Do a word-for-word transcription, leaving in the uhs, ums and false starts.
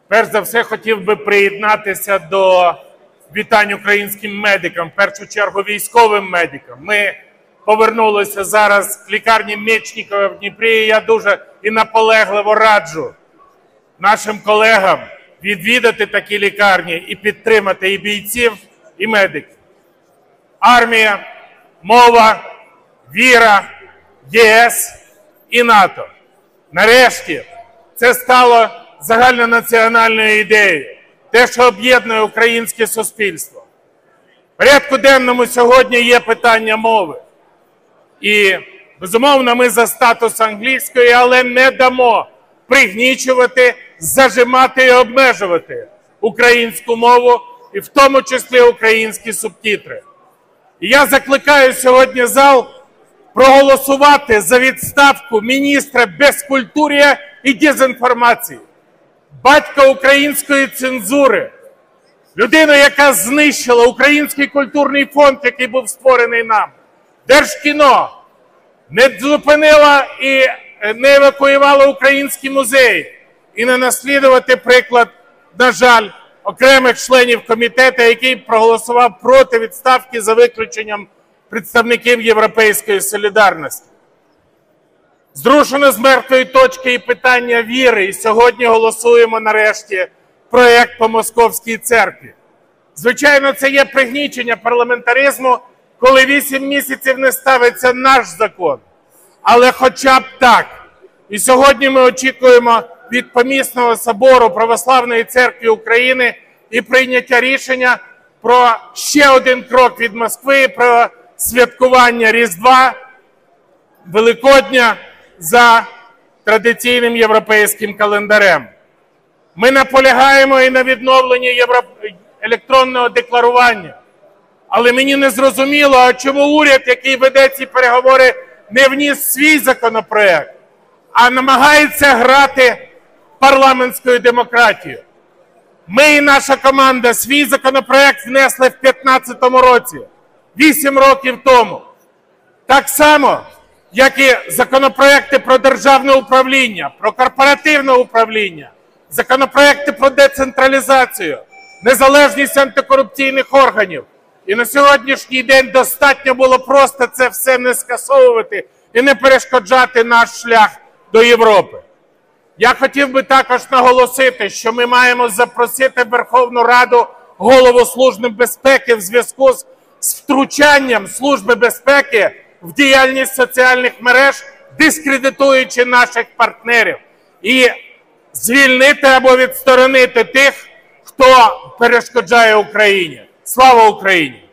Перш за все, хотів би приєднатися до вітань українським медикам, в першу чергу військовим медикам. Ми повернулися зараз в лікарні Мечникова в Дніпрі, і я дуже і наполегливо раджу нашим колегам відвідати такі лікарні і підтримати і бійців, і медиків. Армія, мова, віра, ЄС і НАТО. Нарешті це стало загальнонаціональною ідеєю, те, що об'єднує українське суспільство. В порядку денному сьогодні є питання мови. І, безумовно, ми за статус англійської, але не дамо пригнічувати, зажимати і обмежувати українську мову, і в тому числі українські субтитри. І я закликаю сьогодні зал проголосувати за відставку міністра безкультур'я і дезінформації, батька української цензури, людину, яка знищила Український культурний фонд, який був створений нам, Держкіно, не зупинила і не евакуювала українські музеї, і не наслідувати приклад, на жаль, окремих членів комітету, який проголосував проти відставки за виключенням представників Європейської солідарності. Зрушено з мертвої точки і питання віри, і сьогодні голосуємо нарешті проєкт по Московській церкві. Звичайно, це є пригнічення парламентаризму, коли вісім місяців не ставиться наш закон. Але хоча б так. І сьогодні ми очікуємо від Помісного собору Православної церкви України і прийняття рішення про ще один крок від Москви, про святкування Різдва, Великодня за традиційним європейським календарем. Ми наполягаємо і на відновленні євро... електронного декларування. Але мені не зрозуміло, а чому уряд, який веде ці переговори, не вніс свій законопроект, а намагається грати парламентською демократією. Ми і наша команда свій законопроект внесли в дві тисячі п'ятнадцятому році, вісім років тому. Так само, як і законопроекти про державне управління, про корпоративне управління, законопроекти про децентралізацію, незалежність антикорупційних органів. І на сьогоднішній день достатньо було просто це все не скасовувати і не перешкоджати наш шлях до Європи. Я хотів би також наголосити, що ми маємо запросити в Верховну Раду голову Служби безпеки в зв'язку з втручанням Служби безпеки в діяльність соціальних мереж, дискредитуючи наших партнерів. І звільнити або відсторонити тих, хто перешкоджає Україні. Слава Україні!